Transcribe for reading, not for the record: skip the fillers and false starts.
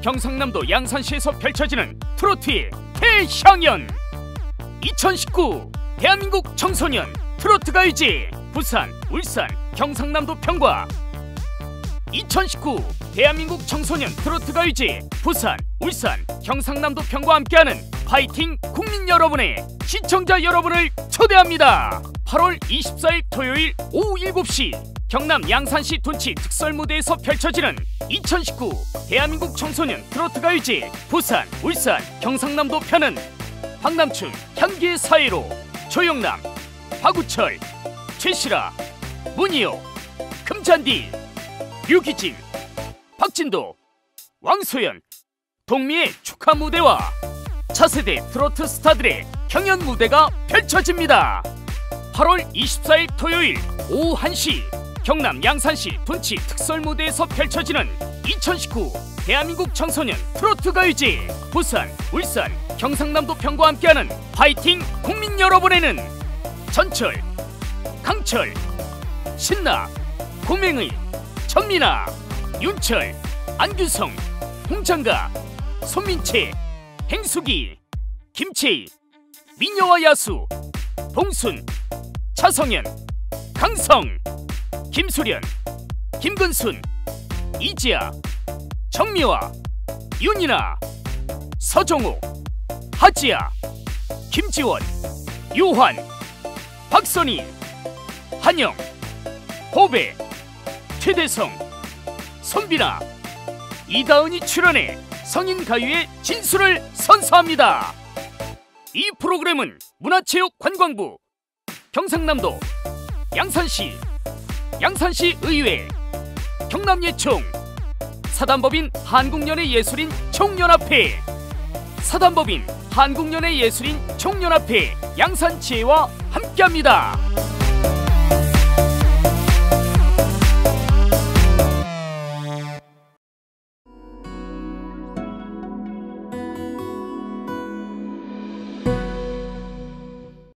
경상남도 양산시에서 펼쳐지는 트로트의 대향연. 2019 대한민국 청소년 트로트 가요제 부산, 울산, 경상남도 편과 2019 대한민국 청소년 트로트 가요제 부산, 울산, 경상남도 편과 함께하는 파이팅 국민 여러분의 시청자 여러분을 초대합니다. 8월 24일 토요일 오후 7시 경남 양산시 둔치 특설무대에서 펼쳐지는 2019 대한민국 청소년 트로트 가요제 부산, 울산, 경상남도 편은 박남춘, 향기의 사이로, 조영남, 박우철, 최시라, 문희호, 금잔디, 류기진, 박진도, 왕소연, 동미의 축하 무대와 차세대 트로트 스타들의 경연 무대가 펼쳐집니다. 8월 24일 토요일 오후 1시 경남 양산시 둔치 특설무대에서 펼쳐지는 2019 대한민국 청소년 트로트 가요제 부산, 울산, 경상남도 편과 함께하는 파이팅 국민 여러분에는 전철, 강철, 신나, 고맹의, 천민아, 윤철, 안규성, 홍장가, 손민채, 행수기, 김채희, 미녀와 야수, 봉순, 차성현, 강성, 김수련, 김근순, 이지아, 정미화, 윤이나, 서정우, 하지야, 김지원, 요환, 박선희, 한영, 보배, 최대성, 손비나, 이다은이 출연해 성인 가요의 진수를 선사합니다. 이 프로그램은 문화체육관광부, 경상남도 양산시, 양산시의회, 경남예총, 사단법인 한국연예예술인 총연합회, 사단법인 한국연예예술인 총연합회 양산지회와 함께합니다.